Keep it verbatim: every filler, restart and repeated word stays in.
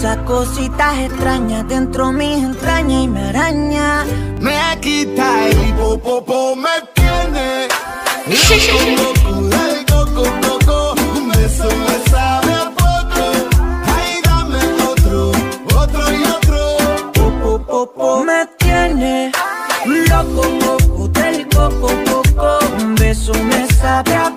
causa cositas extrañas dentro mis entrañas y me araña. Me quita el hipopopo, me tiene loco, loco, del coco, coco. Un beso me sabe a poco. Ay, dame otro, otro y otro. Popopopo me tiene loco, loco, del coco, coco. Un beso me sabe a